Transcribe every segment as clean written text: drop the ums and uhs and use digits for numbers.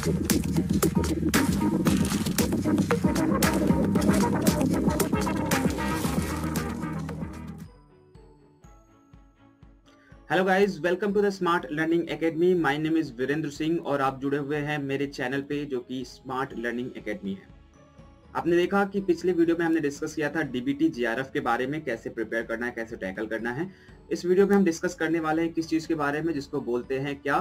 Hello guys, welcome to the smart learning academy. My name is Virendra Singh और आप जुड़े हुए हैं मेरे चैनल पे जो कि स्मार्ट लर्निंग एकेडमी है। आपने देखा कि पिछले वीडियो में हमने डिस्कस किया था डीबीटी जीआरएफ के बारे में, कैसे प्रिपेयर करना है, कैसे टैकल करना है। इस वीडियो में हम डिस्कस करने वाले हैं किस चीज के बारे में, जिसको बोलते हैं क्या,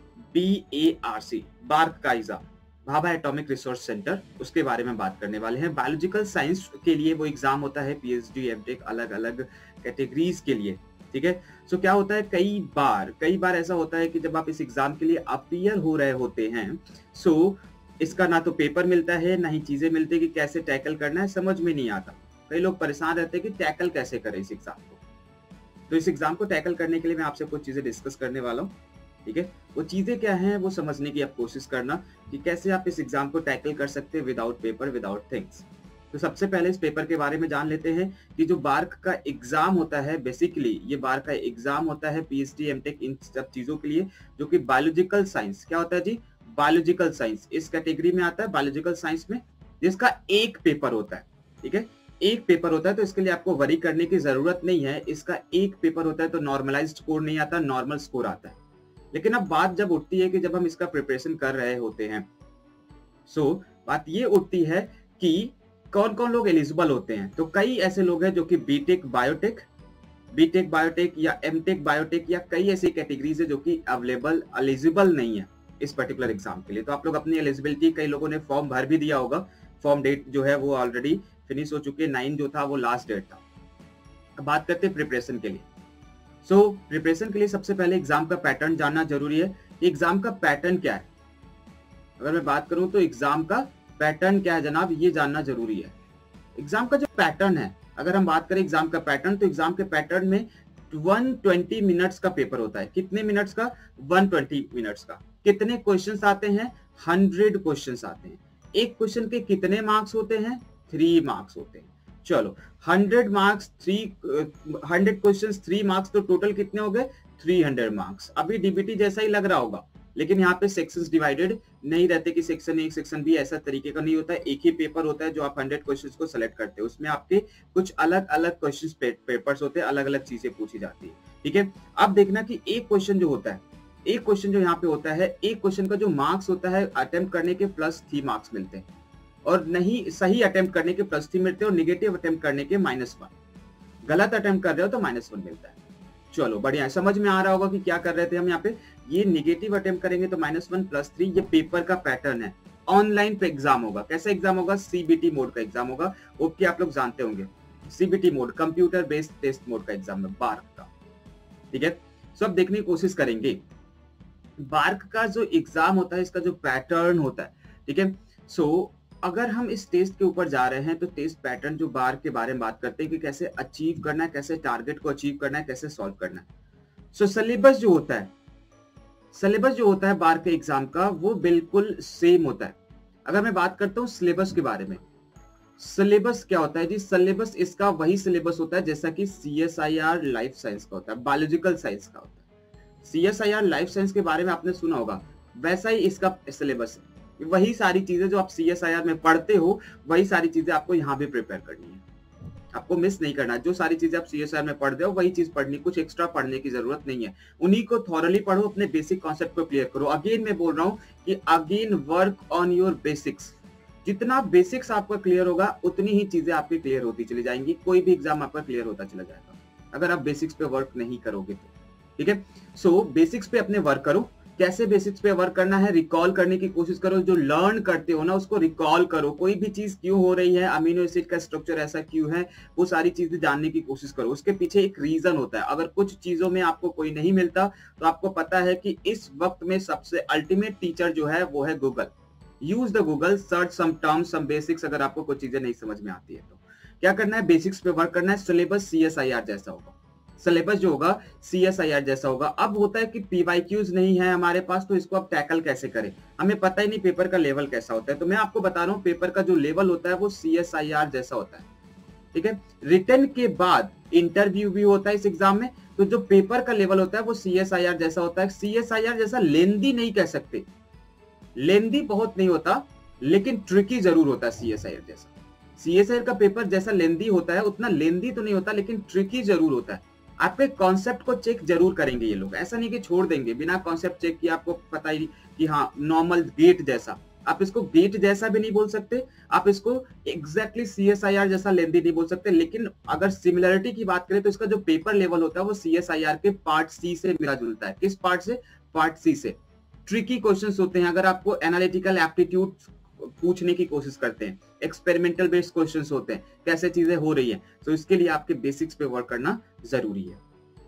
BARC, बार्क का exam, Bhabha atomic resource centre, उसके बारे में बात करने वाले हैं। बायोलॉजिकल साइंस के लिए वो एग्जाम होता है, पीएचडी एमटेक अलग अलग कैटेगरीज के लिए, ठीक है। सो क्या होता है, कई बार ऐसा होता है कि जब आप इस एग्जाम के लिए अपियर हो रहे होते हैं, सो इसका ना तो पेपर मिलता है ना ही चीजें मिलती है कि कैसे टैकल करना है, समझ में नहीं आता। कई लोग परेशान रहते हैं कि टैकल कैसे करें इस एग्जाम को। तो इस एग्जाम को टैकल करने के लिए मैं आपसे कुछ चीजें डिस्कस करने वाला हूँ, ठीक है। वो चीजें क्या हैं वो समझने की आप कोशिश करना कि कैसे आप इस एग्जाम को टैकल कर सकते हैं विदाउट पेपर, विदाउट थिंग्स। तो सबसे पहले इस पेपर के बारे में जान लेते हैं कि जो बार्क का एग्जाम होता है, बेसिकली ये बार्क का एग्जाम होता है पीएचडी एमटेक इन सब चीजों के लिए, जो कि बायोलॉजिकल साइंस, क्या होता है जी, बायोलॉजिकल साइंस इस कैटेगरी में आता है। बायोलॉजिकल साइंस में जिसका एक पेपर होता है, ठीक है, एक पेपर होता है, तो इसके लिए आपको वरी करने की जरूरत नहीं है। इसका एक पेपर होता है तो नॉर्मलाइज्ड स्कोर नहीं आता, नॉर्मल स्कोर आता है। लेकिन अब बात जब उठती है कि जब हम इसका प्रिपरेशन कर रहे होते हैं, सो बात ये उठती है कि कौन कौन लोग एलिजिबल होते हैं। तो कई ऐसे लोग हैं जो कि बीटेक बायोटेक या एमटेक बायोटेक या कई ऐसी कैटेगरीज है जो कि एलिजिबल नहीं है इस पर्टिकुलर एग्जाम के लिए। तो आप लोग अपनी एलिजिबिलिटी, कई लोगों ने फॉर्म भर भी दिया होगा, फॉर्म डेट जो है वो ऑलरेडी फिनिश हो चुकी है, 9 जो था वो लास्ट डेट था। अब बात करते हैं प्रिपरेशन के लिए। सो प्रिपरेशन के लिए सबसे पहले एग्जाम का पैटर्न जानना जरूरी है। एग्जाम का पैटर्न क्या है, अगर मैं बात करूं तो एग्जाम का पैटर्न क्या है जनाब, ये जानना जरूरी है। एग्जाम का जो पैटर्न है, अगर हम बात करें एग्जाम का पैटर्न, तो एग्जाम के पैटर्न में 120 मिनट्स का पेपर होता है। कितने मिनट्स का? 120 मिनट्स का। कितने क्वेश्चंस आते हैं? 100 क्वेश्चंस आते हैं। एक क्वेश्चन के कितने मार्क्स होते हैं? 3 मार्क्स होते हैं। चलो 100 मार्क्स, 100 क्वेश्चंस 3 मार्क्स, तो टोटल कितने हो गए? 300 मार्क्स। अभी डीबीटी जैसा ही लग रहा होगा, लेकिन यहाँ पे सेक्शंस डिवाइडेड नहीं रहते कि सेक्शन ए सेक्शन बी, ऐसा तरीके का नहीं होता है। एक ही पेपर होता है जो आप 100 क्वेश्चंस को सेलेक्ट करते हैं, उसमें आपके कुछ अलग अलग क्वेश्चंस पेपर्स होते हैं, अलग अलग चीजें पूछी जाती है, ठीक है। अब देखना कि एक क्वेश्चन जो होता है, एक क्वेश्चन जो यहाँ पे होता है, एक क्वेश्चन का जो मार्क्स होता है अटेम्प्ट करने के +3 मार्क्स मिलते हैं, और नहीं सही अटेम्प्ट करने के +3 मिलते हैं, और निगेटिव अटेम्प्ट करने के -1। गलत अटेम्प्ट कर रहे हो तो -1 मिलता है। चलो बढ़िया है, समझ में आ रहा होगा कि क्या कर रहे थे हम यहाँ पे। ये निगेटिव अटेम्प्ट करेंगे तो -1 +3, ये पेपर का पैटर्न है। ऑनलाइन पे एग्जाम होगा। कैसा एग्जाम होगा? सीबीटी मोड का एग्जाम होगा। ओके, आप लोग जानते होंगे CBT mode, computer based test mode का एग्जाम है बार्क का, ठीक है। सो अब देखने की कोशिश करेंगे बार्क का जो एग्जाम होता है, इसका जो पैटर्न होता है, ठीक है। सो अगर हम इस टेस्ट के ऊपर जा रहे हैं तो टेस्ट पैटर्न जो बार्क के बारे में बात करते हैं कि कैसे अचीव करना है, कैसे टारगेट को अचीव करना है, कैसे सॉल्व करना है। सो सिलेबस जो होता है बार्क के एग्जाम का, वो बिल्कुल सेम होता है। अगर मैं बात करता हूँ सिलेबस के बारे में, सिलेबस क्या होता है जी? सिलेबस इसका वही सिलेबस होता है जैसा कि CSIR लाइफ साइंस का होता है, बायोलॉजिकल साइंस का होता है। CSIR लाइफ साइंस के बारे में आपने सुना होगा, वैसा ही इसका सिलेबस है। वही सारी चीजें जो आप CSIR में पढ़ते हो, वही सारी चीजें आपको यहाँ भी प्रिपेयर करनी है, आपको मिस नहीं करना। जो सारी चीजें आप CSIR में पढ़ते हो वही चीज पढ़नी, कुछ एक्स्ट्रा पढ़ने की जरूरत नहीं है। उन्हीं को थॉरली पढ़ो, अपने बेसिक कॉन्सेप्ट को क्लियर करो। अगेन मैं बोल रहा हूँ कि again work on your basics. जितना बेसिक्स आपका क्लियर होगा उतनी ही चीजें आपकी क्लियर होती चली जाएंगी। कोई भी एग्जाम आपका क्लियर होता चला जाएगा अगर आप बेसिक्स पे वर्क नहीं करोगे तो, ठीक है। सो बेसिक्स पे अपने वर्क करो। कैसे बेसिक्स पे वर्क करना है? रिकॉल करने की कोशिश करो। जो लर्न करते हो ना उसको रिकॉल करो। कोई भी चीज क्यों हो रही है, अमीनो एसिड का स्ट्रक्चर ऐसा क्यों है, वो सारी चीजें जानने की कोशिश करो। उसके पीछे एक रीजन होता है। अगर कुछ चीजों में आपको कोई नहीं मिलता तो आपको पता है कि इस वक्त में सबसे अल्टीमेट टीचर जो है वो है Google. Use the Google, search some terms, some basics. अगर आपको कोई चीजें नहीं समझ में आती है तो क्या करना है? बेसिक्स पे वर्क करना है। सिलेबस CSIR जैसा होगा, सिलेबस जो होगा CSIR जैसा होगा। अब होता है कि PYQs नहीं है हमारे पास, तो इसको अब टैकल कैसे करें? हमें पता ही नहीं पेपर का लेवल कैसा होता है। तो मैं आपको बता रहा हूँ पेपर का जो लेवल होता है वो CSIR जैसा होता है, ठीक है। रिटन के बाद इंटरव्यू भी होता है इस एग्जाम में, तो जो पेपर का लेवल होता है वो CSIR जैसा होता है। CSIR जैसा लेंदी नहीं कह सकते, लेंदी बहुत नहीं होता लेकिन ट्रिकी जरूर होता है CSIR जैसा। CSIR का पेपर जैसा लेंदी होता है उतना लेंदी तो नहीं होता लेकिन ट्रिकी जरूर होता है। आपके कॉन्सेप्ट को चेक जरूर करेंगे ये लोग, ऐसा नहीं कि छोड़ देंगे बिना कॉन्सेप्ट चेक किए। आपको पता ही कि हाँ नॉर्मल गेट जैसा, आप इसको गेट जैसा भी नहीं बोल सकते, आप इसको एग्जैक्टली CSIR जैसा लेंदी नहीं बोल सकते, लेकिन अगर सिमिलरिटी की बात करें तो इसका जो पेपर लेवल होता है वो CSIR के पार्ट C से मिला जुलता है। किस पार्ट से? पार्ट C से। ट्रिकी क्वेश्चंस होते हैं, अगर आपको एनालिटिकल एप्टीट्यूड पूछने की कोशिश करते हैं, एक्सपेरिमेंटल बेस्ड क्वेश्चंस होते हैं, कैसे चीजें हो रही हैं, तो इसके लिए आपके बेसिक्स पे वर्क करना जरूरी है।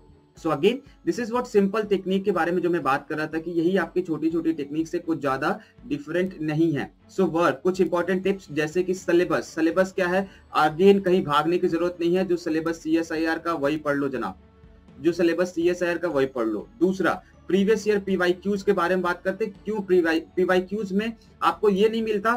So again this is what simple technique के बारे में जो मैं बात कर रहा था कि यही आपकी छोटी छोटी टेक्निक से कुछ ज्यादा डिफरेंट नहीं है। सो वर्क कुछ इंपॉर्टेंट टिप्स जैसे कि सिलेबस क्या है, अगेन कहीं भागने की जरूरत नहीं है, जो सिलेबस CSIR का वही पढ़ लो जनाब, जो सिलेबस CSIR का वही पढ़ लो। दूसरा प्रीवियस ईयर PYQs के बारे में बात करते, क्यों PYQs में आपको ये नहीं मिलता,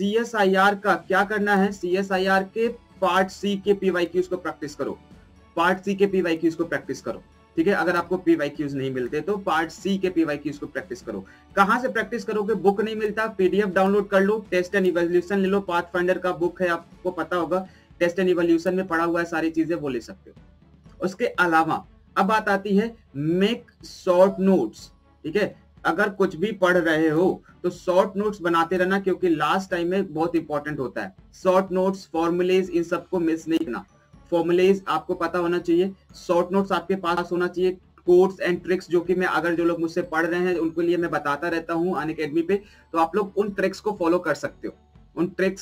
CSIR का क्या करना है, CSIR के पार्ट C के PYQs को प्रैक्टिस करो, पार्ट C के PYQs को प्रैक्टिस करो, ठीक है। अगर आपको PYQs नहीं मिलते तो पार्ट C के PYQs को प्रैक्टिस करो। कहां से प्रैक्टिस करोगे? बुक नहीं मिलता, PDF डाउनलोड कर लो, टेस्ट एंड इवैल्यूएशन ले लो, पाथफाइंडर का बुक है आपको पता होगा, टेस्ट एंड इवैल्यूएशन में पढ़ा हुआ है, सारी चीजें वो ले सकते हो। उसके अलावा अब बात आती है मेक शॉर्ट नोट्स, ठीक है। अगर कुछ भी पढ़ रहे हो तो शॉर्ट नोट्स बनाते रहना, क्योंकि लास्ट टाइम में बहुत इंपॉर्टेंट होता है। शॉर्ट नोट्स, फॉर्मुलेज, इन सबको मिस नहीं करना। फॉर्मुलेज आपको पता होना चाहिए, शॉर्ट नोट्स आपके पास होना चाहिए, कोड्स एंड ट्रिक्स जो कि मैं अगर जो लोग मुझसे पढ़ रहे हैं उनके लिए मैं बताता रहता हूं अनअकैडमी पे, तो आप लोग उन ट्रिक्स को फॉलो कर सकते हो, उन ट्रिक्स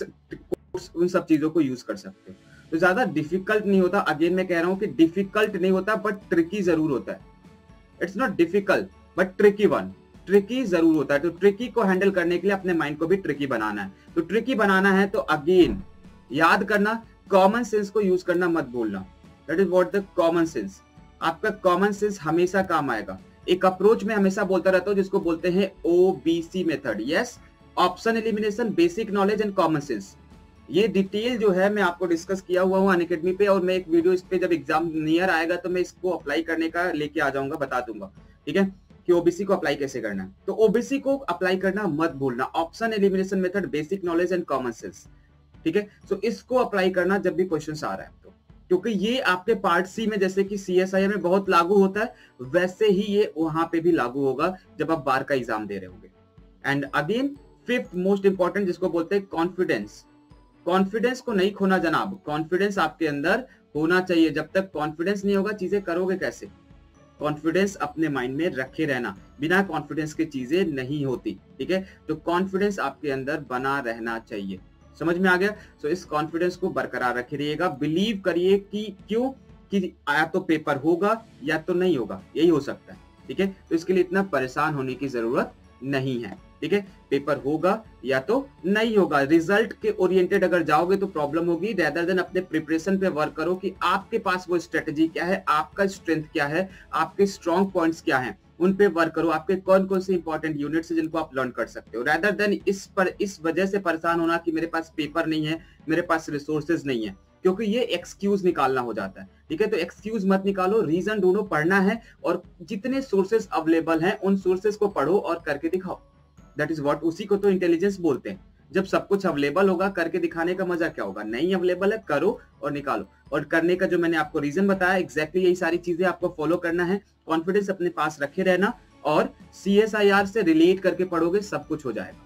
उन सब चीजों को यूज कर सकते हो। तो ज्यादा डिफिकल्ट नहीं होता, अगेन मैं कह रहा हूं कि डिफिकल्ट नहीं होता बट ट्रिकी जरूर होता है। It's not difficult but tricky one, tricky जरूर होता है। तो ट्रिकी को हैंडल करने के लिए अपने माइंड को भी ट्रिकी बनाना है। तो ट्रिकी बनाना है तो अगेन याद करना, कॉमन सेंस को यूज करना मत भूलना। That is what the common sense, आपका कॉमन सेंस हमेशा काम आएगा। एक अप्रोच में हमेशा बोलता रहता हूं जिसको बोलते हैं OBC method, yes, option elimination, basic knowledge and common sense. ये डिटेल जो है मैं आपको डिस्कस किया हुआ हूँ अनअकैडमी पे, और मैं एक वीडियो इस पे जब एग्जाम नियर आएगा तो मैं इसको अप्लाई करने का लेके आ जाऊंगा, बता दूंगा, ठीक है, कि OBC को अप्लाई कैसे करना है। तो OBC को अप्लाई करना मत भूलना, option elimination method, basic knowledge and common sense, ठीक है। सो इसको अप्लाई करना जब भी क्वेश्चन आ रहा है तो, क्योंकि ये आपके पार्ट C में जैसे कि CSIR में बहुत लागू होता है, वैसे ही ये वहां पे भी लागू होगा जब आप बार का एग्जाम दे रहे होंगे। And again fifth most important जिसको बोलते हैं कॉन्फिडेंस। कॉन्फिडेंस को नहीं खोना जनाब, कॉन्फिडेंस आपके अंदर होना चाहिए। जब तक कॉन्फिडेंस नहीं होगा चीजें करोगे कैसे? कॉन्फिडेंस अपने माइंड में रखे रहना, बिना कॉन्फिडेंस के चीजें नहीं होती, ठीक है। तो कॉन्फिडेंस आपके अंदर बना रहना चाहिए, समझ में आ गया? सो इस कॉन्फिडेंस को बरकरार रखिएगा, बिलीव करिए कि क्यों कि या तो पेपर होगा या तो नहीं होगा, यही हो सकता है, ठीक है। तो इसके लिए इतना परेशान होने की जरूरत नहीं है, ठीक है। पेपर होगा या तो नहीं होगा, रिजल्ट के ओरिएंटेड अगर जाओगे तो प्रॉब्लम होगी। रेदर देन अपने प्रिपरेशन पे वर्क करो कि आपके पास वो स्ट्रेटजी क्या है, आपका स्ट्रेंथ क्या है, आपके स्ट्रॉन्ग पॉइंट्स क्या हैं, उन पे वर्क करो। आपके कौन कौन से इंपॉर्टेंट यूनिट्स हैं जिनको आप लर्न कर सकते हो, रेदर देन इस वजह से परेशान होना कि मेरे पास पेपर नहीं है, मेरे पास रिसोर्सेज नहीं है, क्योंकि ये एक्सक्यूज निकालना हो जाता है, ठीक है। तो एक्सक्यूज मत निकालो, रीजन ढूंढो, पढ़ना है और जितने सोर्सेज अवेलेबल हैं उन सोर्सेज को पढ़ो और करके दिखाओ। दैट इज व्हाट, उसी को तो इंटेलिजेंस बोलते हैं। जब सब कुछ अवेलेबल होगा करके दिखाने का मजा क्या होगा? नहीं अवेलेबल है, करो और निकालो। और करने का जो मैंने आपको रीजन बताया, एग्जैक्टली यही सारी चीजें आपको फॉलो करना है। कॉन्फिडेंस अपने पास रखे रहना और CSIR से रिलेट करके पढ़ोगे, सब कुछ हो जाएगा।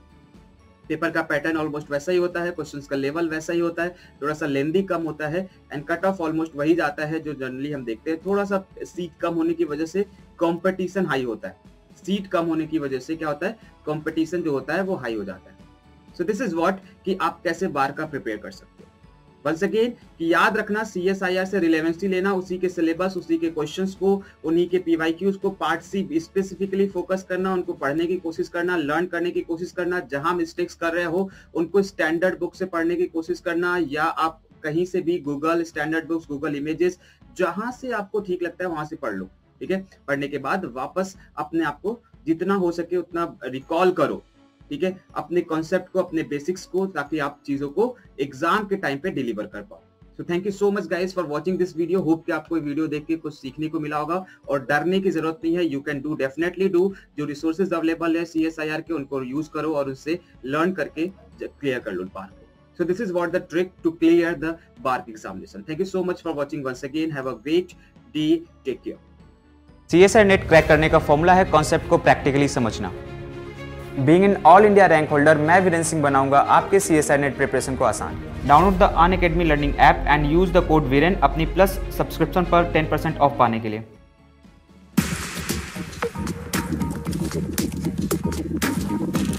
पेपर का पैटर्न ऑलमोस्ट वैसा ही होता है, क्वेश्चंस का लेवल वैसा ही होता है, थोड़ा सा लेंदी कम होता है एंड कट ऑफ ऑलमोस्ट वही जाता है जो जनरली हम देखते हैं। थोड़ा सा सीट कम होने की वजह से कंपटीशन हाई होता है, सीट कम होने की वजह से क्या होता है, कंपटीशन जो होता है वो हाई हो जाता है। सो दिस इज व्हाट कि आप कैसे बार का प्रिपेयर कर सकते हो। वंस अगेन कि याद रखना, CSIR से रिलेवेंसी लेना, उसी के सिलेबस, उसी के क्वेश्चंस को, उन्हीं के PYQs को पार्ट C स्पेसिफिकली फोकस करना, उनको पढ़ने की कोशिश करना, लर्न करने की कोशिश करना। जहां मिस्टेक्स कर रहे हो उनको स्टैंडर्ड बुक से पढ़ने की कोशिश करना, या आप कहीं से भी Google standard books, Google images, जहां से आपको ठीक लगता है वहां से पढ़ लो, ठीक है। पढ़ने के बाद वापस अपने आप को जितना हो सके उतना रिकॉल करो, ठीक है, अपने कॉन्सेप्ट को, अपने बेसिक्स को, ताकि आप चीजों को एग्जाम के टाइम पे डिलीवर कर पाओ। तो thank you so much guys for watching this video. Hope कि आपको ये वीडियो देख के कुछ सीखने को मिला होगा और डरने की जरूरत नहीं है। You can do, definitely do. जो रिसोर्सेज अवेलेबल है CSIR के, उनको यूज करो और उससे लर्न करके क्लियर कर लो बार्क को। So this is what the trick to clear the BARC examination. Thank you so much for watching once again. Have a great day. Take care. CSIR-NET crack करने का फॉर्मूला है कॉन्सेप्ट को practically समझना। Being an all India rank holder, मैं वीरेंद्र सिंह बनाऊंगा आपके CSIR-NET preparation को आसान। Download the Unacademy learning app and use the code Viren अपनी प्लस सब्सक्रिप्शन पर 10% ऑफ पाने के लिए।